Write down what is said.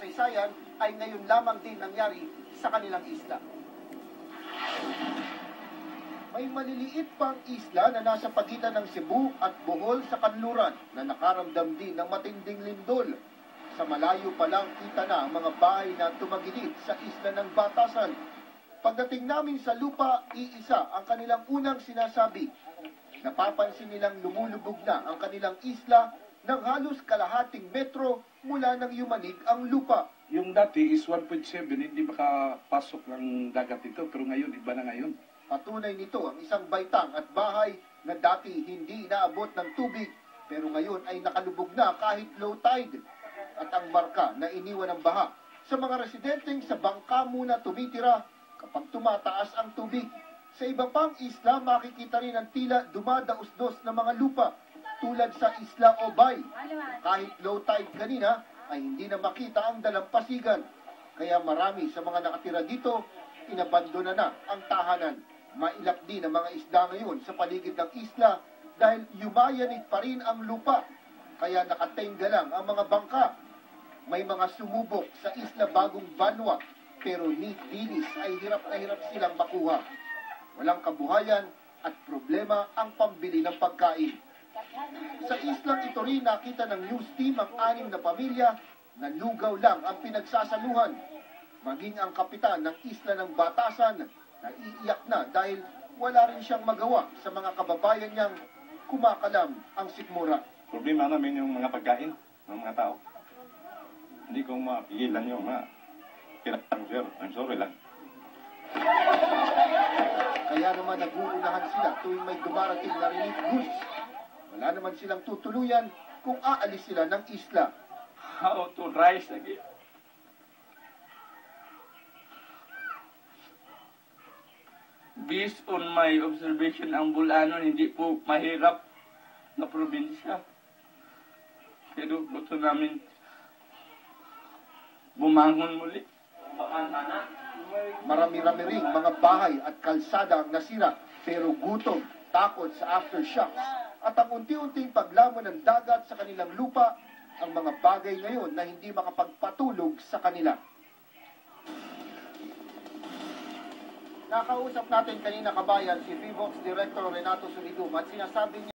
kasaysayan ay ngayon lamang din nangyari sa kanilang isla. May maliliit pang isla na nasa pagitan ng Cebu at Bohol sa kanluran na nakaramdam din ng matinding lindol. Sa malayo pa lang kita na ang mga bahay na tumagilid sa isla ng Batasan. Pagdating namin sa lupa, iisa ang kanilang unang sinasabi. Napapansin nilang lumulubog na ang kanilang isla ng halos kalahating metro mula nang yumanig ang lupa. Yung dati is 1.7, hindi makapasok ng dagat ito, pero ngayon, iba na ngayon. Patunay nito ang isang baitang at bahay na dati hindi inaabot ng tubig, pero ngayon ay nakalubog na kahit low tide. At ang marka na iniwan ng baha sa mga residenteng sa bangka muna tumitira kapag tumataas ang tubig. Sa iba pang isla, makikita rin ang tila dumadaos-dos na mga lupa tulad sa Isla Obay. Kahit low tide kanina, ay hindi na makita ang dalampasigan. Kaya marami sa mga nakatira dito, inabandona na ang tahanan. Mailap din ang mga isda ngayon sa paligid ng isla dahil yumayanig pa rin ang lupa. Kaya nakatenga lang ang mga bangka. May mga sumubok sa Isla Bagong Banwa, pero ni dilis ay hirap na hirap silang makuha. Walang kabuhayan at problema ang pambili ng pagkain. Sa islang ito rin nakita ng news team ang 6 na pamilya na lugaw lang ang pinagsasaluhan. Maging ang kapitan ng isla ng Batasan na iiyak na dahil wala rin siyang magawa sa mga kababayan niyang kumakalam ang sikmura. Problema namin yung mga pagkain ng mga tao. Hindi ko mapigilan yung mga pinag-transfer. I'm sorry lang. Kaya naman nag-uunahan sila tuwing may dumarating na relief goods. Wala naman silang tutuluyan kung aalis sila ng isla. How to rise again? Based on my observation, ang Bulanon hindi po mahirap na probinsya. Pero gusto namin bumangon muli. Marami-rami ring mga bahay at kalsada ang nasira, pero gutom, takot sa aftershocks, at ang unti-unting paglamon ng dagat sa kanilang lupa, ang mga bagay ngayon na hindi makapagpatulog sa kanila. Nakausap natin kanina kabayan si Vivox Director Renato Solidum at sinasabi niya